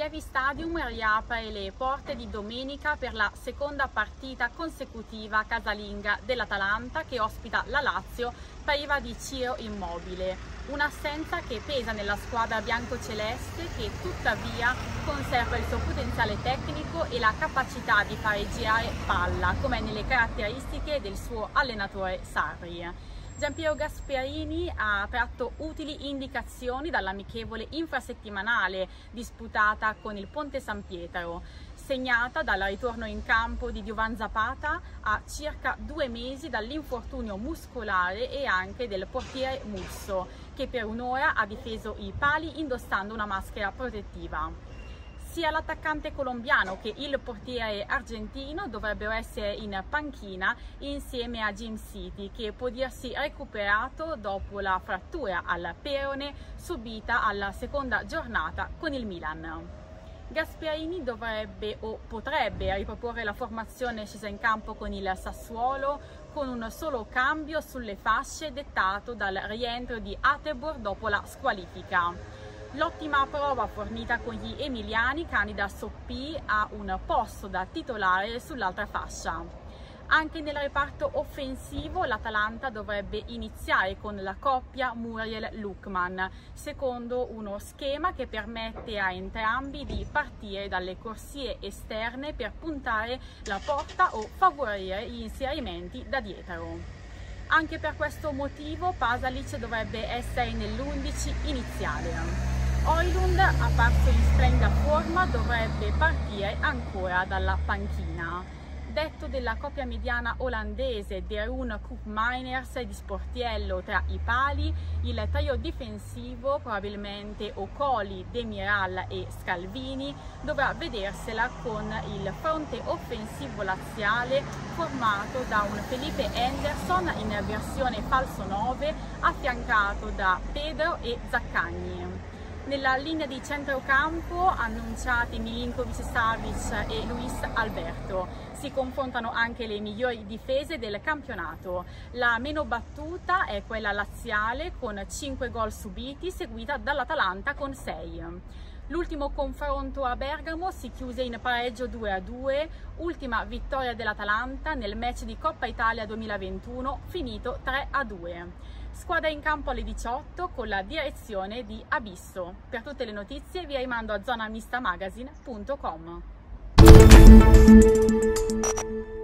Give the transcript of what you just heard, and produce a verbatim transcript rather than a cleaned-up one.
Gavi Stadium riapre le porte di domenica per la seconda partita consecutiva casalinga dell'Atalanta, che ospita la Lazio priva di Ciro Immobile. Un'assenza che pesa nella squadra biancoceleste, che tuttavia conserva il suo potenziale tecnico e la capacità di fare girare palla, come nelle caratteristiche del suo allenatore Sarri. Giampiero Gasperini ha tratto utili indicazioni dall'amichevole infrasettimanale disputata con il Ponte San Pietro, segnata dal ritorno in campo di Diovan Zapata a circa due mesi dall'infortunio muscolare e anche del portiere Musso, che per un'ora ha difeso i pali indossando una maschera protettiva. Sia l'attaccante colombiano che il portiere argentino dovrebbero essere in panchina insieme a Jim City, che può dirsi recuperato dopo la frattura al perone subita alla seconda giornata con il Milan. Gasperini dovrebbe o potrebbe riproporre la formazione scesa in campo con il Sassuolo, con un solo cambio sulle fasce dettato dal rientro di Atebor dopo la squalifica. L'ottima prova fornita con gli emiliani candida Soppì a un posto da titolare sull'altra fascia. Anche nel reparto offensivo l'Atalanta dovrebbe iniziare con la coppia Muriel-Lukman, secondo uno schema che permette a entrambi di partire dalle corsie esterne per puntare la porta o favorire gli inserimenti da dietro. Anche per questo motivo Pasalic dovrebbe essere nell'undici iniziale. Højlund, apparso in splendida forma, dovrebbe partire ancora dalla panchina. Detto della coppia mediana olandese De Roon Koopmeiners di Sportiello tra i pali, il trio difensivo, probabilmente Okoli, Demiral e Scalvini, dovrà vedersela con il fronte offensivo laziale formato da un Felipe Anderson in versione falso nove affiancato da Pedro e Zaccagni. Nella linea di centrocampo annunciati Milinkovic-Savic e Luis Alberto. Si confrontano anche le migliori difese del campionato. La meno battuta è quella laziale con cinque gol subiti, seguita dall'Atalanta con sei. L'ultimo confronto a Bergamo si chiuse in pareggio due a due, ultima vittoria dell'Atalanta nel match di Coppa Italia duemilaventuno, finito tre a due. Squadra in campo alle diciotto con la direzione di Abisso. Per tutte le notizie vi rimando a zona mista magazine punto com.